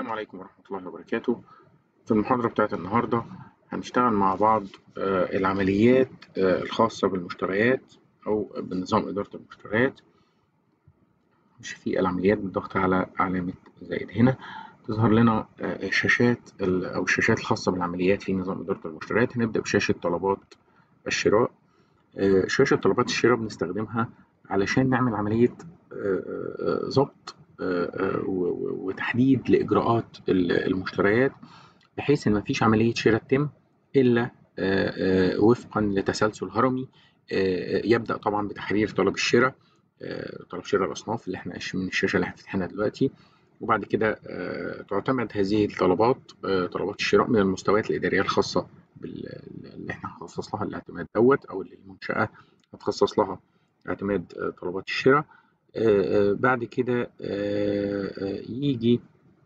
السلام عليكم ورحمة الله وبركاته. في المحاضرة بتاعت النهاردة هنشتغل مع بعض العمليات الخاصة بالمشتريات أو بنظام إدارة المشتريات. مش في العمليات بالضغط على علامة زائد هنا تظهر لنا الشاشات أو الشاشات الخاصة بالعمليات في نظام إدارة المشتريات. هنبدأ بشاشة طلبات الشراء. شاشة طلبات الشراء بنستخدمها علشان نعمل عملية ضبط وتحديد لإجراءات المشتريات، بحيث إن مفيش عملية شراء تتم إلا وفقا لتسلسل هرمي. يبدأ طبعا بتحرير طلب الشراء، طلب شراء الأصناف اللي احنا من الشاشة اللي احنا فاتحينها دلوقتي، وبعد كده تعتمد هذه الطلبات طلبات الشراء من المستويات الإدارية الخاصة اللي احنا هنخصص لها الاعتماد أو اللي المنشأة هتخصص لها اعتماد طلبات الشراء. بعد كده يجي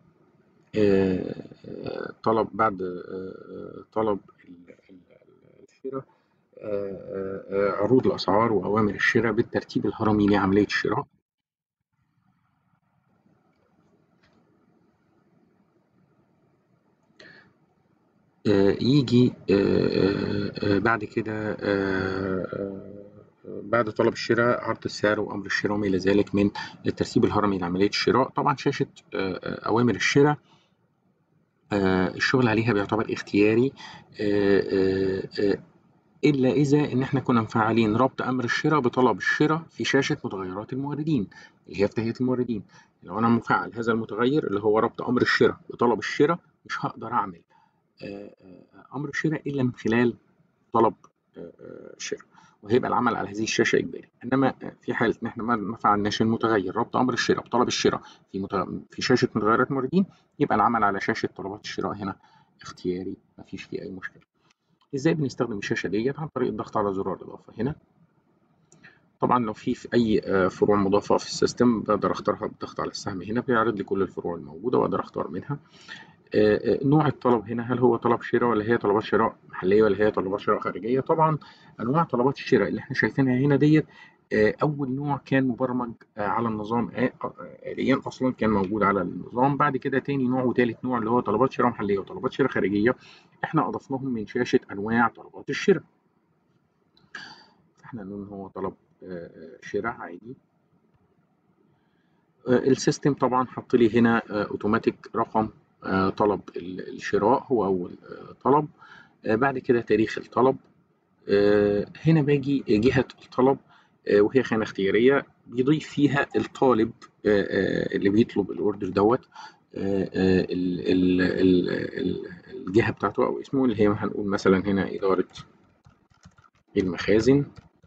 طلب بعد طلب الشراء عروض الأسعار وأوامر الشراء بالترتيب الهرمي لعملية الشراء. يجي بعد كده بعد طلب الشراء عرض السعر وأمر الشراء وما إلى ذلك من الترتيب الهرمي لعملية الشراء. طبعا شاشة أوامر الشراء الشغل عليها بيعتبر اختياري، إلا إذا إن إحنا كنا مفعلين ربط أمر الشراء بطلب الشراء في شاشة متغيرات الموردين اللي هي في تهيئة الموردين. لو أنا مفعل هذا المتغير اللي هو ربط أمر الشراء بطلب الشراء، مش هقدر أعمل أمر الشراء إلا من خلال طلب الشراء، وهيبقى العمل على هذه الشاشة إجباري. إنما في حالة إن إحنا ما فعلناش المتغير ربط أمر الشراء بطلب الشراء في شاشة متغيرات الموردين، يبقى العمل على شاشة طلبات الشراء هنا اختياري، مفيش فيه أي مشكلة. إزاي بنستخدم الشاشة ديت؟ عن طريق الضغط على زرار الإضافة هنا. طبعا لو في أي فروع مضافة في السيستم بقدر أختارها بالضغط على السهم هنا، بيعرض لي كل الفروع الموجودة وأقدر أختار منها. نوع الطلب هنا، هل هو طلب شراء ولا هي طلبات شراء محلية ولا هي طلبات شراء خارجية؟ طبعا أنواع طلبات الشراء اللي احنا شايفينها هنا ديت أول نوع كان مبرمج على النظام آليا، أصلا كان موجود على النظام. بعد كده تاني نوع وتالت نوع اللي هو طلبات شراء محلية وطلبات شراء خارجية، احنا أضفناهم من شاشة أنواع طلبات الشراء. احنا نقول إن هو طلب شراء عادي. السيستم طبعا حط لي هنا اوتوماتيك رقم طلب الشراء هو أول طلب. بعد كده تاريخ الطلب. هنا باجي جهة الطلب وهي خانة اختيارية بيضيف فيها الطالب اللي بيطلب الأوردر دوت الجهة بتاعته أو اسمه، اللي هي هنقول مثلا هنا إدارة المخازن.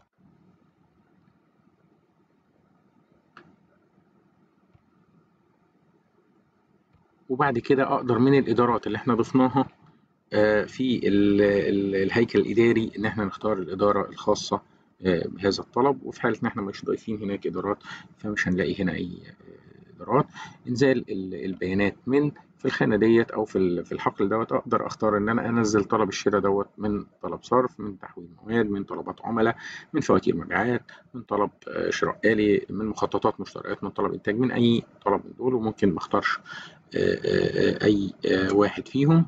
وبعد كده أقدر من الإدارات اللي احنا ضفناها في الهيكل الإداري إن احنا نختار الإدارة الخاصة بهذا الطلب. وفي حالة إن احنا مش ضايفين هناك إدارات فمش هنلاقي هنا أي إدارات. إنزال البيانات من في الخانة ديت أو في الحقل دوت، أقدر أختار إن أنا أنزل طلب الشراء دوت من طلب صرف، من تحويل مواد، من طلبات عملاء، من فواتير مبيعات، من طلب شراء آلي، من مخططات مشتريات، من طلب إنتاج، من أي طلب من دول. وممكن ما أختارش أي واحد فيهم.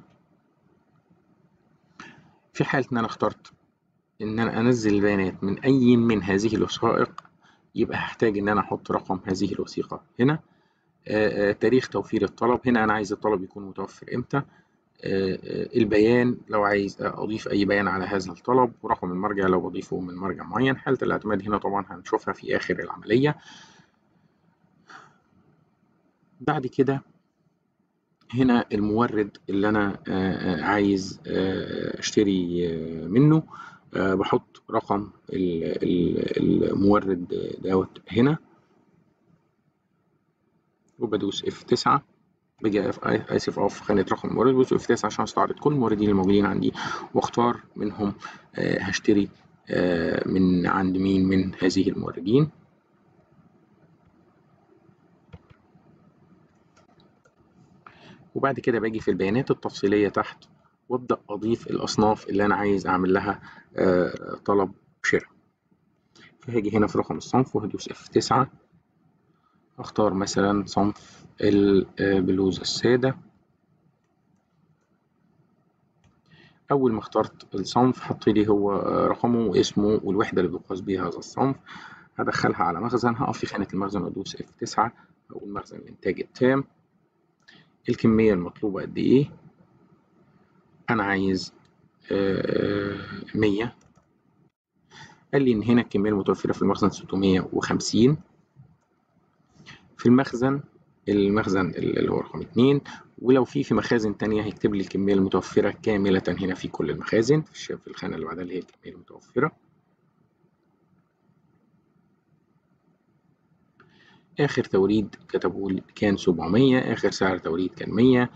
في حالة إن أنا اخترت إن أنا أنزل البيانات من أي من هذه الوثائق، يبقى هحتاج إن أنا أحط رقم هذه الوثيقة هنا. تاريخ توفير الطلب، هنا أنا عايز الطلب يكون متوفر إمتى. البيان لو عايز أضيف أي بيان على هذا الطلب، ورقم المرجع لو بضيفه من مرجع معين. حالة الاعتماد هنا طبعا هنشوفها في آخر العملية. بعد كده هنا المورد اللي أنا عايز أشتري منه، بحط رقم المورد دوت هنا وبدوس F9. باجي آسف أقف في خانة رقم المورد، بدوس F9 عشان أستعرض كل الموردين الموجودين عندي وأختار منهم هشتري من عند مين من هذه الموردين. وبعد كده باجي في البيانات التفصيلية تحت وابدأ أضيف الأصناف اللي أنا عايز أعمل لها طلب شراء. فهاجي هنا في رقم الصنف وهدوس F9، أختار مثلا صنف البلوزة السادة أول ما اخترت الصنف حط لي هو رقمه واسمه والوحدة اللي بيقاس بيها هذا الصنف. هدخلها على مخزن، هقف في خانة المخزن وأدوس F9 أو المخزن الإنتاج التام. الكمية المطلوبة قد إيه؟ أنا عايز 100. قال لي إن هنا الكمية المتوفرة في المخزن 650 في المخزن اللي هو رقم 2. ولو في مخازن تانية هيكتب لي الكمية المتوفرة كاملة هنا في كل المخازن في الخانة اللي بعدها اللي هي الكمية المتوفرة. آخر توريد كتبوا لي كان 700، آخر سعر توريد كان 100،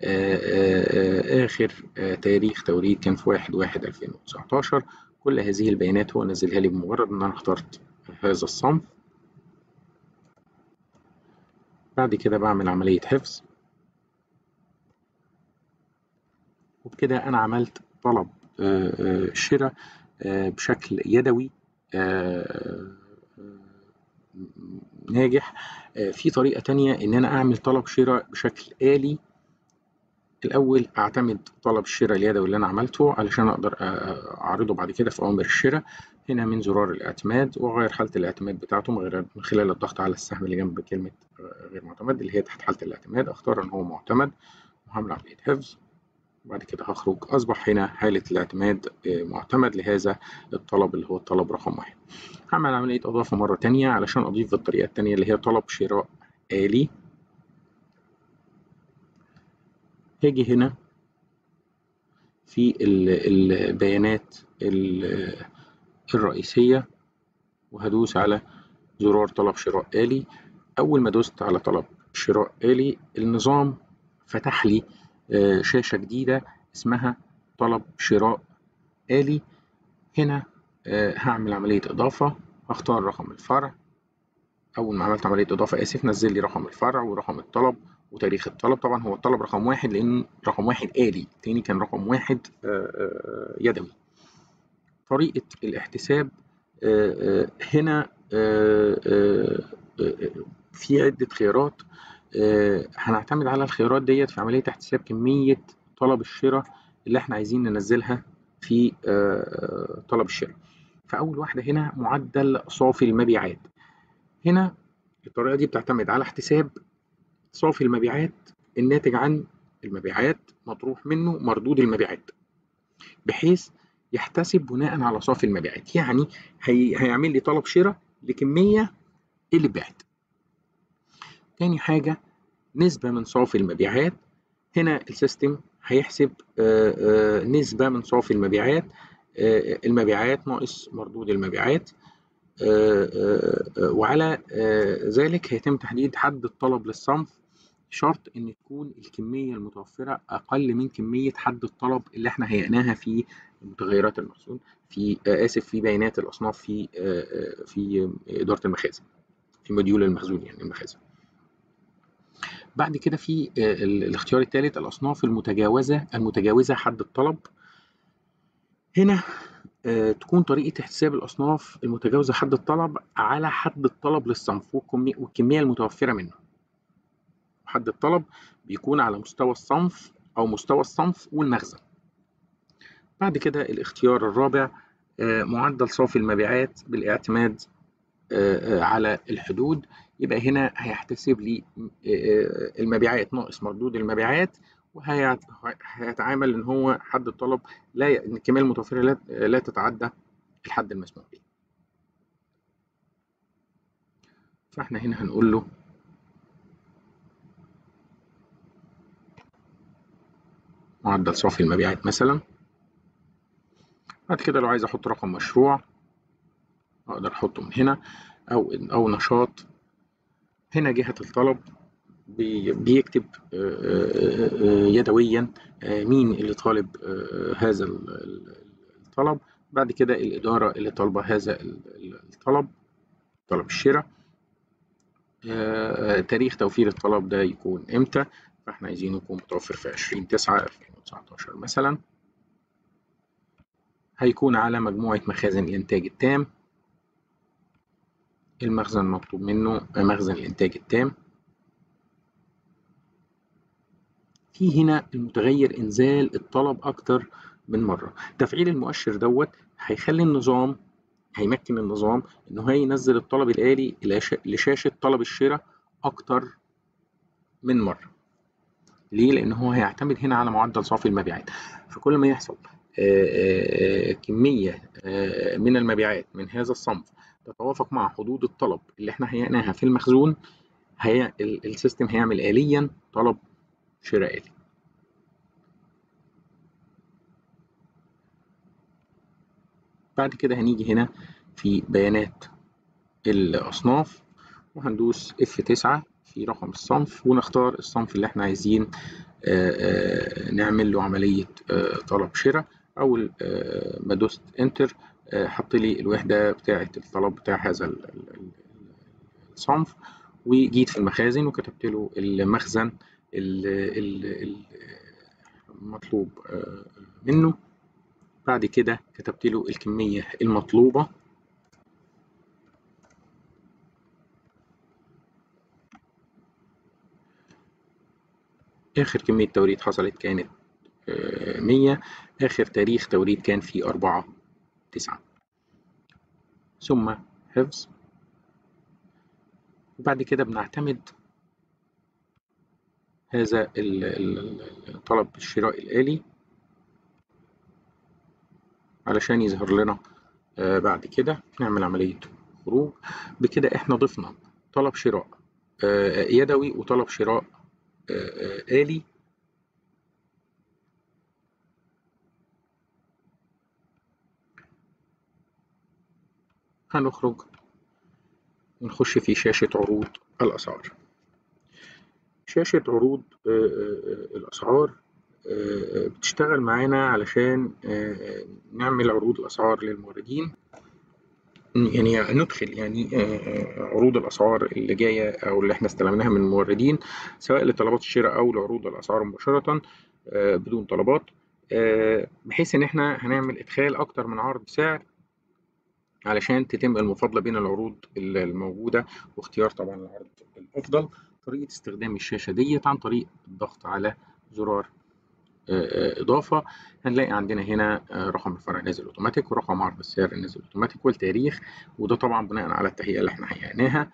آخر تاريخ توريد كان في 1/1/2019. كل هذه البيانات هو نزلها لي بمجرد إن أنا اخترت هذا الصنف. بعد كده بعمل عملية حفظ، وبكده أنا عملت طلب شراء بشكل يدوي ناجح. في طريقة تانية إن أنا أعمل طلب شراء بشكل آلي. الأول أعتمد طلب الشراء اليدوي اللي أنا عملته علشان أقدر أعرضه بعد كده في أوامر الشراء. هنا من زرار الاعتماد، وأغير حالة الاعتماد بتاعته من خلال الضغط على السهم اللي جنب كلمة غير معتمد اللي هي تحت حالة الاعتماد. أختار إن هو معتمد وهعمل عملية حفظ. بعد كده هخرج. أصبح هنا حالة الاعتماد معتمد لهذا الطلب اللي هو الطلب رقم 1. هعمل عملية إضافة مرة تانية علشان أضيف بالطريقة التانية اللي هي طلب شراء آلي. هاجي هنا في البيانات الرئيسية وهدوس على زرار طلب شراء آلي. أول ما دوست على طلب شراء آلي النظام فتح لي شاشة جديدة اسمها طلب شراء آلي. هنا هعمل عملية إضافة، هختار رقم الفرع. أول ما عملت عملية إضافة نزل لي رقم الفرع ورقم الطلب وتاريخ الطلب. طبعا هو الطلب رقم 1 لأن رقم 1 آلي، التاني كان رقم 1 يدوي. طريقة الاحتساب هنا في عدة خيارات. هنعتمد على الخيارات ديت في عملية احتساب كمية طلب الشراء اللي احنا عايزين ننزلها في طلب الشراء. فأول واحدة هنا معدل صافي المبيعات. هنا الطريقة دي بتعتمد على احتساب صافي المبيعات الناتج عن المبيعات مطروح منه مردود المبيعات، بحيث يحتسب بناء على صافي المبيعات. يعني هيعمل لي طلب شراء لكمية اللي اتباعت. تاني حاجة نسبة من صافي المبيعات. هنا السيستم هيحسب نسبة من صافي المبيعات، المبيعات ناقص مردود المبيعات، وعلى ذلك هيتم تحديد حد الطلب للصنف. شرط ان تكون الكمية المتوفرة اقل من كمية حد الطلب اللي احنا هيئناها في متغيرات المخزون في بيانات الاصناف في ادارة المخازن، في موديول المخزون يعني المخازن. بعد كده في الاختيار الثالث الاصناف المتجاوزة حد الطلب. هنا تكون طريقة حساب الأصناف المتجاوزة حد الطلب على حد الطلب للصنف والكمية المتوفرة منه. حد الطلب بيكون على مستوى الصنف أو مستوى الصنف والمخزن. بعد كده الاختيار الرابع معدل صافي المبيعات بالاعتماد على الحدود. يبقى هنا هيحتسب لي المبيعات ناقص مردود المبيعات، وهيتعامل ان هو حد الطلب ان الكميه المتوفره لا تتعدى الحد المسموح به. فاحنا هنا هنقول له معدل صافي المبيعات مثلا. بعد كده لو عايز احط رقم مشروع اقدر احطه من هنا او نشاط. هنا جهة الطلب بيكتب يدويا مين اللي طالب هذا الطلب. بعد كده الإدارة اللي طالبة هذا الطلب، طلب الشراء، تاريخ توفير الطلب ده يكون امتى. فاحنا عايزينه يكون متوفر في 20/9/2019 مثلا. هيكون على مجموعة مخازن الإنتاج التام. المخزن مطلوب منه مخزن الإنتاج التام. في هنا المتغير إنزال الطلب أكتر من مرة. تفعيل المؤشر دوت هيخلي النظام، هيمكن النظام إنه هينزل الطلب الآلي لشاشة طلب الشراء أكتر من مرة. ليه؟ لأن هو هيعتمد هنا على معدل صافي المبيعات. فكل ما يحصل كمية من المبيعات من هذا الصنف تتوافق مع حدود الطلب اللي احنا هيئناها في المخزون، السيستم هيعمل آليا طلب شراء آلي. بعد كده هنيجي هنا في بيانات الأصناف، وهندوس F9 في رقم الصنف، ونختار الصنف اللي احنا عايزين نعمل له عملية طلب شراء. أول ما دوست انتر حط لي الوحدة بتاعة الطلب بتاع هذا الصنف، وجيت في المخازن وكتبت له المخزن المطلوب منه. بعد كده كتبت له الكمية المطلوبة، آخر كمية توريد حصلت كانت 100، آخر تاريخ توريد كان في 4/9. ثم حفظ. وبعد كده بنعتمد هذا طلب الشراء الآلي علشان يظهر لنا بعد كده نعمل عملية خروج. بكده احنا ضفنا طلب شراء يدوي وطلب شراء آلي. هنخرج ونخش في شاشة عروض الأسعار. شاشة عروض الأسعار بتشتغل معانا علشان نعمل عروض الأسعار للموردين، يعني ندخل يعني عروض الأسعار اللي جاية أو اللي احنا استلمناها من الموردين، سواء لطلبات الشراء أو لعروض الأسعار مباشرة بدون طلبات، بحيث إن احنا هنعمل إدخال أكتر من عرض سعر علشان تتم المفاضلة بين العروض الموجودة واختيار طبعا العرض الأفضل. طريقة استخدام الشاشة ديت عن طريق الضغط على زرار إضافة. هنلاقي عندنا هنا رقم الفرع نازل أوتوماتيك، ورقم عرض السعر نازل أوتوماتيك، والتاريخ، وده طبعا بناء على التهيئة اللي احنا هيئناها.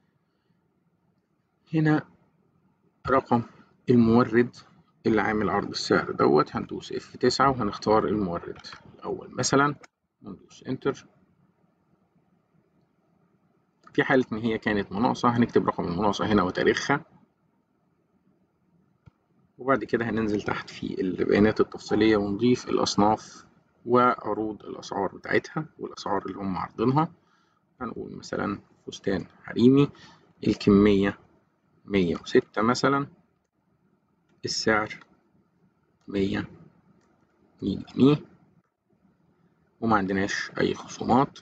هنا رقم المورد اللي عامل عرض السعر دوت، هندوس F9 وهنختار المورد الأول مثلا، وندوس انتر. في حالة إن هي كانت مناقصة هنكتب رقم المناقصة هنا وتاريخها، وبعد كده هننزل تحت في البيانات التفصيلية ونضيف الأصناف وعروض الأسعار بتاعتها والأسعار اللي هم عارضينها. هنقول مثلا فستان حريمي، الكمية 106 مثلا، السعر 100 جنيه، وما عندناش أي خصومات.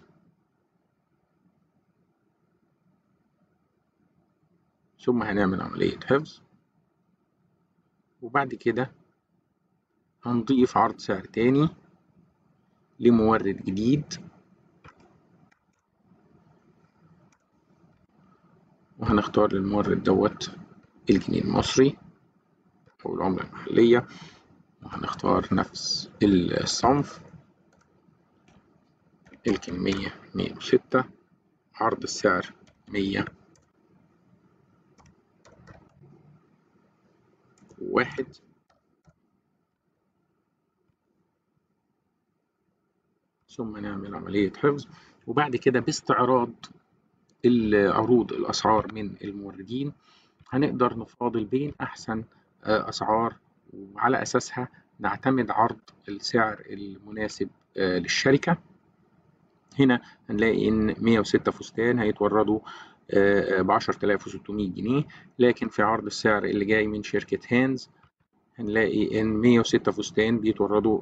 ثم هنعمل عملية حفظ، وبعد كده هنضيف عرض سعر تاني لمورد جديد، وهنختار للمورد دوت الجنيه المصري أو العملة المحلية، وهنختار نفس الصنف، الكمية 106، عرض السعر 101. ثم نعمل عملية حفظ، وبعد كده باستعراض عروض الأسعار من الموردين هنقدر نفاضل بين أحسن أسعار، وعلى أساسها نعتمد عرض السعر المناسب للشركة. هنا هنلاقي إن 106 فستان هيتوردوا ب10,600 جنيه، لكن في عرض السعر اللي جاي من شركة هانز هنلاقي إن 106 فستان بيتوردوا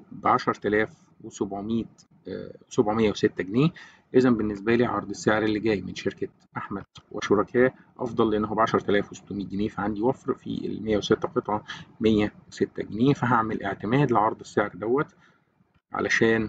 ب10,706 جنيه. إذا بالنسبة لي عرض السعر اللي جاي من شركة أحمد وشركاء أفضل، لأنه ب10,600 جنيه، فعندي وفر في ال 106 قطعة 106 جنيه. فهعمل اعتماد لعرض السعر دوت علشان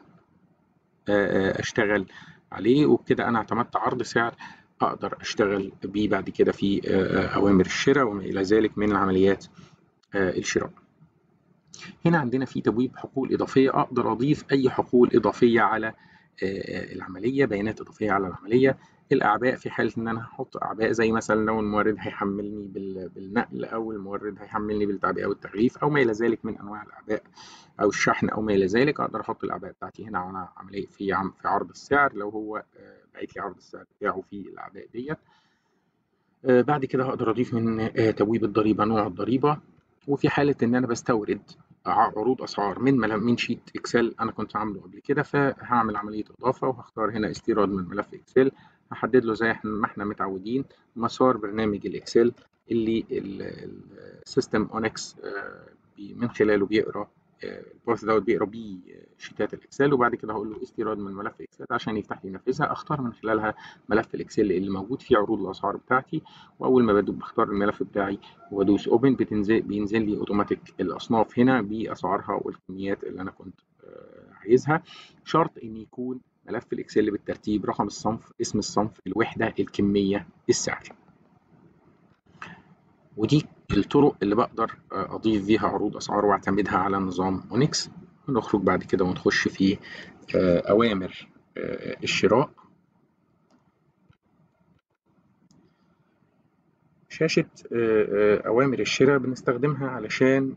أشتغل عليه، وبكده أنا اعتمدت عرض سعر أقدر أشتغل بيه بعد كده في أوامر الشراء وما إلى ذلك من عمليات الشراء. هنا عندنا في تبويب حقول إضافية، أقدر أضيف أي حقول إضافية على العملية، بيانات إضافية على العملية. الأعباء في حالة إن أنا هحط أعباء زي مثلا لو المورد هيحملني بالنقل، أو المورد هيحملني بالتعبئة والتغليف، أو ما إلى ذلك من أنواع الأعباء، أو الشحن أو ما إلى ذلك. أقدر أحط الأعباء بتاعتي هنا على عملية في عرض السعر، لو هو باعت لي عرض السعر بتاعه في الأعباء ديت. بعد كده هقدر أضيف من تبويب الضريبة نوع الضريبة. وفي حالة إن أنا بستورد عروض أسعار من شيت إكسل أنا كنت عامله قبل كده، فهعمل عملية إضافة وهختار هنا استيراد من ملف إكسل. هحدد له زي ما احنا متعودين مسار برنامج الإكسل اللي السيستم أونكس من خلاله بيقرأ الباث دوت بيقرا بيه شيتات الاكسل. وبعد كده هقول له استيراد من ملف اكسل عشان يفتح لي ينفذها. اختار من خلالها ملف الاكسل اللي موجود فيه عروض الاسعار بتاعتي، واول ما بختار الملف بتاعي وبدوس اوبن بينزل لي اوتوماتيك الاصناف هنا باسعارها والكميات اللي انا كنت عايزها. شرط ان يكون ملف الاكسل بالترتيب، رقم الصنف، اسم الصنف، الوحده، الكميه، السعر. ودي الطرق اللي بقدر أضيف بيها عروض أسعار وأعتمدها على نظام أونكس. ونخرج بعد كده ونخش في أوامر الشراء. شاشة أوامر الشراء بنستخدمها علشان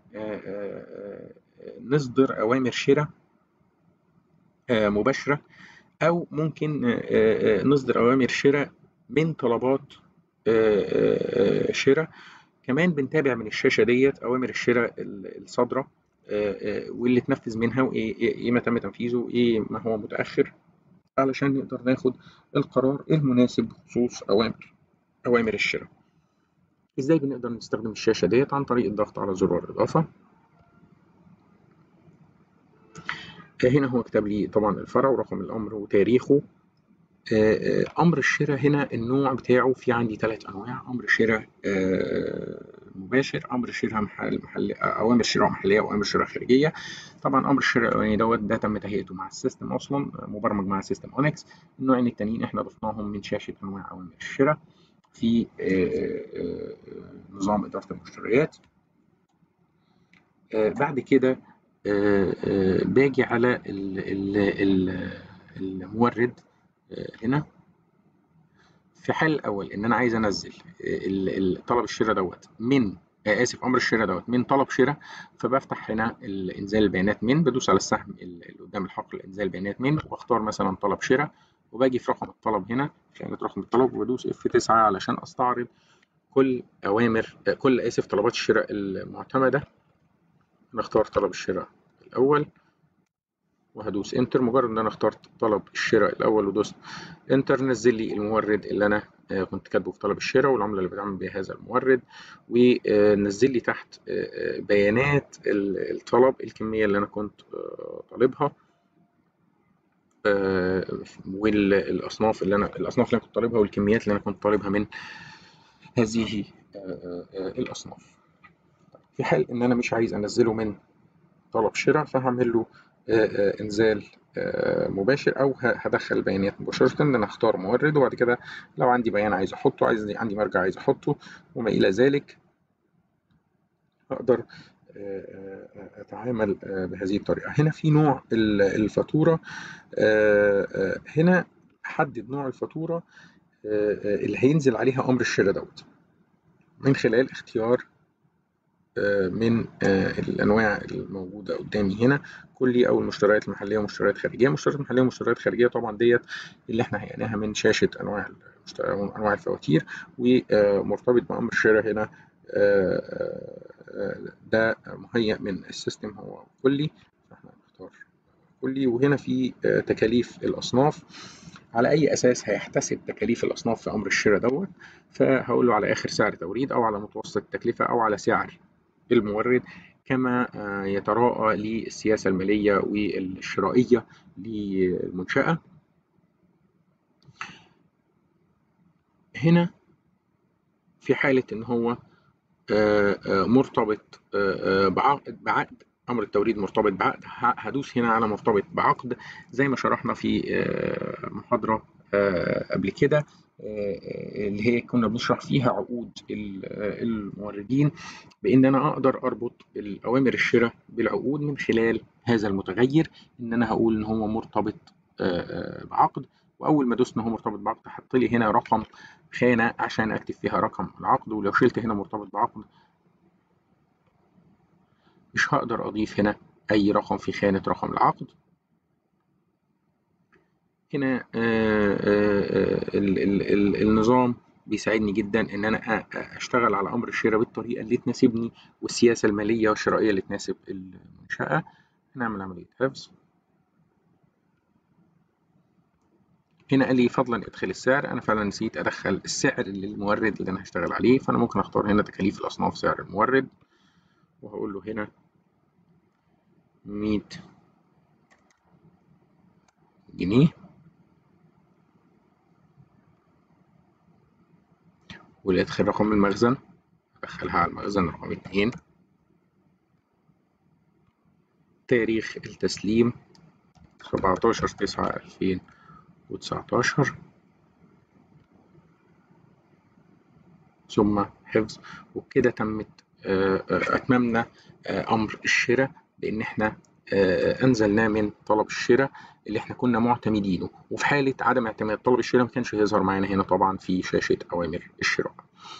نصدر أوامر شراء مباشرة، أو ممكن نصدر أوامر شراء من طلبات شراء. كمان بنتابع من الشاشة ديت أوامر الشراء الصادرة واللي اتنفذ منها، وإيه ما تم تنفيذه، وإيه ما هو متأخر، علشان نقدر ناخد القرار المناسب بخصوص أوامر الشراء. إزاي بنقدر نستخدم الشاشة ديت؟ عن طريق الضغط على زرار إضافة. هنا هو كتب لي طبعا الفرع ورقم الأمر وتاريخه. أمر الشراء هنا النوع بتاعه في عندي 3 أنواع: أمر شراء مباشر، أمر شراء محلي، أوامر شراء محلية، وأوامر شراء خارجية. طبعا أمر الشراء الأولاني دوت ده تم تهيئته مع السيستم أصلا، مبرمج مع سيستم أونكس. النوعين التانيين إحنا ضفناهم من شاشة أنواع أوامر الشراء في نظام إدارة المشتريات. بعد كده باجي على المورد هنا. في حال الاول ان انا عايز انزل طلب الشراء دوت من امر الشراء دوت من طلب شراء، فبفتح هنا انزال البيانات من، بدوس على السهم اللي قدام الحقل انزال البيانات من، واختار مثلا طلب شراء، وباجي في رقم الطلب هنا كانت رقم الطلب، وبدوس F9 علشان استعرض كل طلبات الشراء المعتمده. نختار طلب الشراء الاول وهدوس انتر. مجرد ان انا اخترت طلب الشراء الاول ودوست انتر، نزل لي المورد اللي انا كنت كاتبه في طلب الشراء والعمله اللي بتعمل بها هذا المورد، ونزل لي تحت بيانات الطلب، الكميه اللي انا كنت طالبها، والاصناف اللي انا كنت طالبها، والكميات اللي انا كنت طالبها من هذه الاصناف. في حال ان انا مش عايز انزله من طلب شراء، فهعمل له انزال مباشر، او هدخل البيانات مباشره ان انا اختار مورد، وبعد كده لو عندي بيان عايز احطه، عندي مرجع عايز احطه وما الى ذلك، اقدر اتعامل بهذه الطريقه. هنا في نوع الفاتوره. هنا احدد نوع الفاتوره اللي هينزل عليها امر الشراء دوت من خلال اختيار من الانواع الموجوده قدامي هنا: كلي او المشتريات المحليه ومشتريات خارجيه. مشتريات محليه ومشتريات خارجيه طبعا ديت اللي احنا هيئناها من شاشه انواع الفواتير، ومرتبط بامر الشراء هنا ده مهيئ من السيستم هو كلي، فاحنا هنختار كلي. وهنا في تكاليف الاصناف، على اي اساس هيحتسب تكاليف الاصناف في امر الشراء دوت، فهقول له على اخر سعر توريد، او على متوسط التكلفه، او على سعر المورد، كما يتراءى للسياسة المالية والشرائية للمنشأة. هنا في حالة إن هو مرتبط بعقد، أمر التوريد مرتبط بعقد، هدوس هنا على مرتبط بعقد زي ما شرحنا في محاضرة قبل كده. اللي هي كنا بنشرح فيها عقود الموردين، بإن أنا أقدر أربط الأوامر الشراء بالعقود من خلال هذا المتغير. إن أنا هقول إن هو مرتبط بعقد، وأول ما دوسنا هو مرتبط بعقد حط لي هنا رقم خانة عشان أكتب فيها رقم العقد، ولو شلت هنا مرتبط بعقد مش هقدر أضيف هنا أي رقم في خانة رقم العقد. هنا النظام بيساعدني جدا ان انا اشتغل على امر الشراء بالطريقه اللي تناسبني والسياسه الماليه والشرائيه اللي تناسب المنشاه. هنعمل عمليه حفظ. هنا قال لي فضلا ادخل السعر. انا فعلا نسيت ادخل السعر للمورد اللي انا هشتغل عليه، فانا ممكن اختار هنا تكاليف الاصناف سعر المورد، وهقول له هنا 100 جنيه، ولادخل رقم المخزن ادخلها على المخزن رقم 2، تاريخ التسليم 17/9/2019، ثم حفظ. وبكده تمت أتممنا أمر الشراء، بإن إحنا أنزلناه من طلب الشراء اللي إحنا كنا معتمدينه، وفي حالة عدم اعتماد طلب الشراء ما كانش هيظهر معانا هنا طبعا في شاشة أوامر الشراء.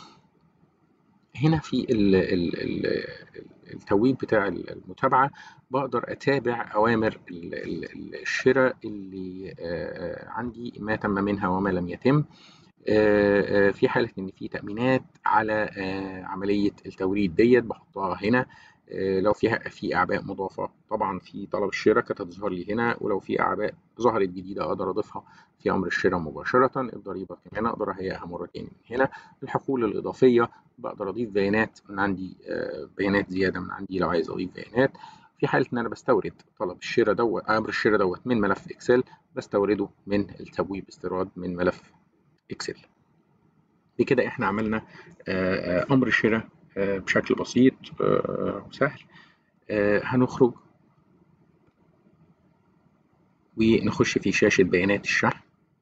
هنا في التويب بتاع المتابعة بقدر أتابع أوامر الشراء اللي عندي، ما تم منها وما لم يتم. في حالة إن في تأمينات على عملية التوريد ديت بحطها هنا. لو في أعباء مضافة طبعا في طلب الشراء كانت هتظهر لي هنا، ولو في أعباء ظهرت جديدة أقدر أضيفها في أمر الشراء مباشرة. الضريبة كمان أقدر أهيئها مرتين من هنا. الحقول الإضافية بقدر أضيف بيانات من عندي، بيانات زيادة من عندي لو عايز أضيف بيانات. في حالة إن أنا بستورد طلب الشراء دوت، أمر الشراء دوت من ملف إكسل، بستورده من التبويب استيراد من ملف إكسل. بكده احنا عملنا امر الشراء بشكل بسيط وسهل. هنخرج ونخش في شاشة بيانات الشحن.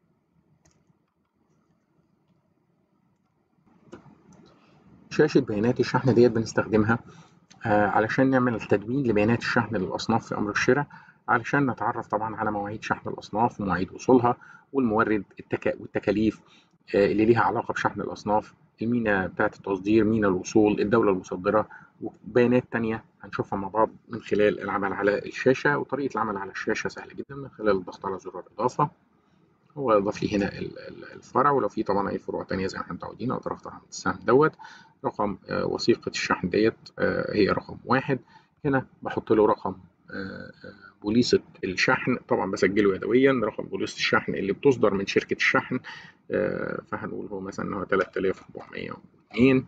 شاشة بيانات الشحن ديت بنستخدمها علشان نعمل تدوين لبيانات الشحن للأصناف في أمر الشراء، علشان نتعرف طبعا على مواعيد شحن الأصناف ومواعيد وصولها، والمورد والتكاليف اللي ليها علاقة بشحن الأصناف، المينا بتاعة التصدير، مينا الوصول، الدولة المصدرة، وبيانات تانية هنشوفها مع بعض من خلال العمل على الشاشة. وطريقة العمل على الشاشة سهلة جدا من خلال الضغط على زرار إضافة. هو اضاف لي هنا الفرع، ولو في طبعا اي فروع تانية زي ما احنا متعودين اقدر اختار عند السهم دوت. رقم وثيقة الشحن ديت هي رقم 1. هنا بحط له رقم بوليصة الشحن، طبعا بسجله يدويا. رقم بوليصة الشحن اللي بتصدر من شركة الشحن، فهنقول هو مثلا ان هو 3402.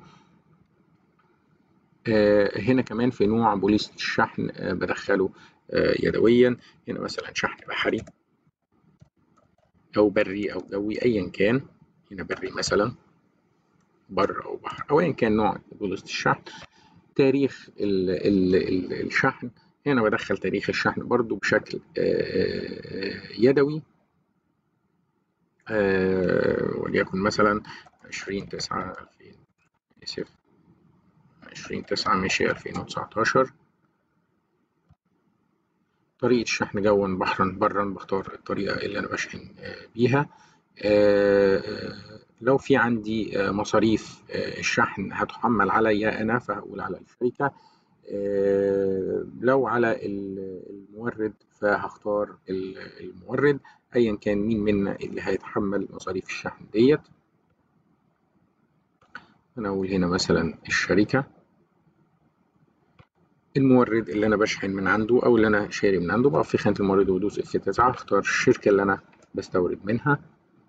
هنا كمان في نوع بوليصة الشحن بدخله يدويا. هنا مثلا شحن بحري أو بري أو جوي أيا كان. هنا بري مثلا، بر أو بحر أو أيا كان نوع بوليصة الشحن. تاريخ الشحن، هنا بدخل تاريخ الشحن برضو بشكل يدوي، وليكن مثلا 20/9/2000، آسف 20/9/2019. طريقة الشحن جوا بحرا برا بختار الطريقة اللي أنا بشحن بيها. لو في عندي مصاريف الشحن هتحمل عليا أنا فهقول على الشركة. لو على المورد فهختار المورد أيا كان مين منا اللي هيتحمل مصاريف الشحن ديت. أنا أقول هنا مثلا الشركة. المورد اللي أنا بشحن من عنده أو اللي أنا شاري من عنده بقف في خانة المورد وأدوس F9 أختار الشركة اللي أنا بستورد منها.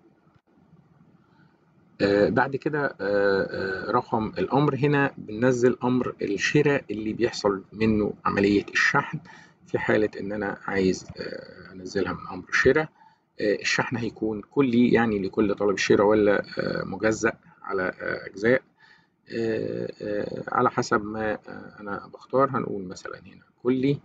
بعد كده رقم الأمر، هنا بننزل أمر الشراء اللي بيحصل منه عملية الشحن. في حالة إن أنا عايز أنزلها من أمر الشراء، الشحن هيكون كلي يعني لكل طلب الشراء، ولا مجزأ على أجزاء، على حسب ما أنا بختار. هنقول مثلا هنا كلي.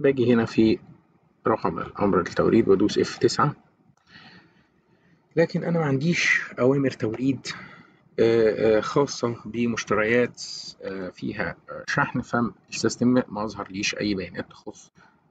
باجي هنا في رقم الأمر التوريد وأدوس F9. لكن أنا ما عنديش أوامر توريد خاصة بمشتريات فيها شحن، فالسيستم ما أظهر ليش أي بيانات تخص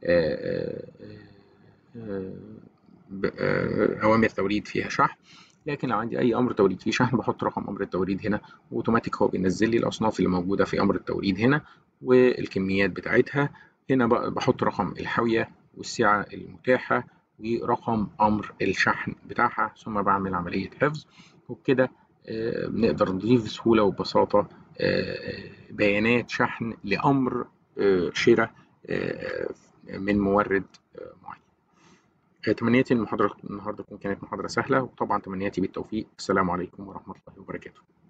أوامر توريد فيها شحن. لكن لو عندي أي أمر توريد فيه شحن بحط رقم أمر التوريد هنا، وأوتوماتيك هو بينزل لي الأصناف اللي موجودة في أمر التوريد هنا والكميات بتاعتها. هنا بقى بحط رقم الحاوية والسعة المتاحة ورقم أمر الشحن بتاعها، ثم بعمل عملية حفظ. وبكده بنقدر نضيف بسهولة وببساطة بيانات شحن لأمر شراء من مورد معين. تمنياتي المحاضرة النهاردة تكون كانت محاضرة سهلة، وطبعا تمنياتي بالتوفيق. السلام عليكم ورحمة الله وبركاته.